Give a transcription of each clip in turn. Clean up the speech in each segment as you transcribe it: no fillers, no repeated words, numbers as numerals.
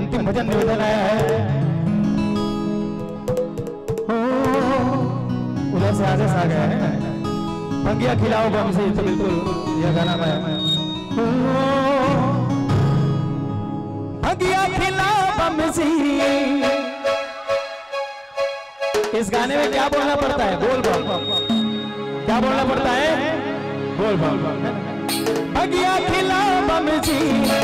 अंतिम भजन निवेदन आया है। उधर से आदेश आ गया है, भंगिया खिलाओ बम से, तो बिल्कुल यह गाना मैं भंगिया खिलाओ बम से। इस गाने में क्या बोलना पड़ता है? बोल बम। क्या बोलना पड़ता है? बोल बम। भंगिया खिलाओ बम जी,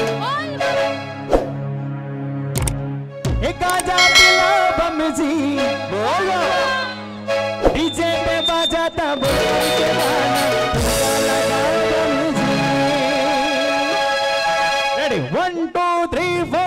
एक गाजा पिलाओ बम जी, बोलो डीजे पे बजाता बोल के गाना लगाओ बम जी। रेडी 1 2 3 4।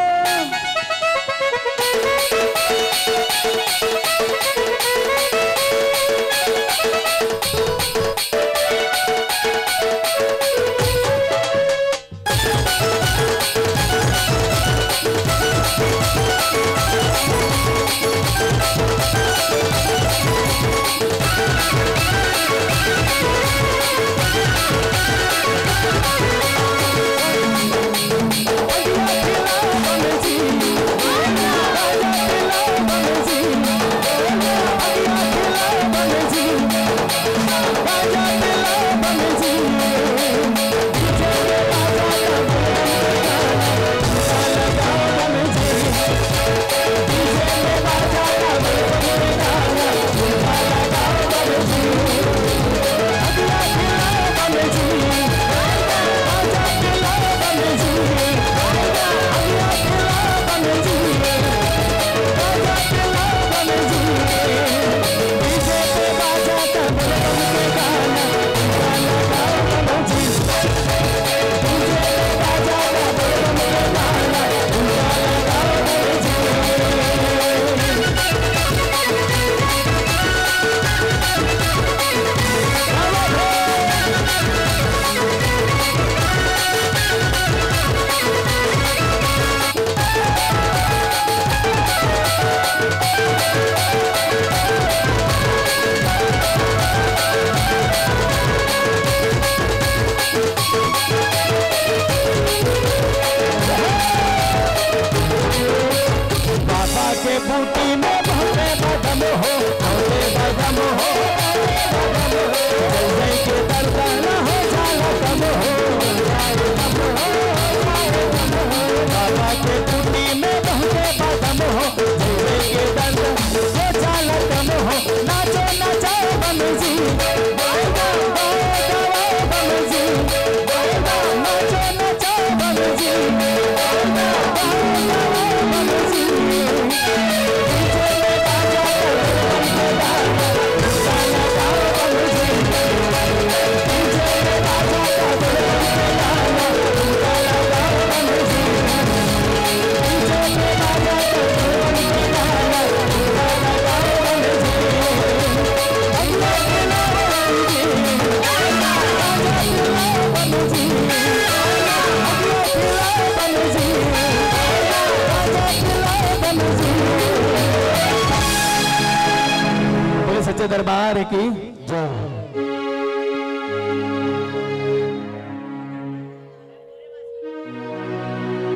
दरबार की जय।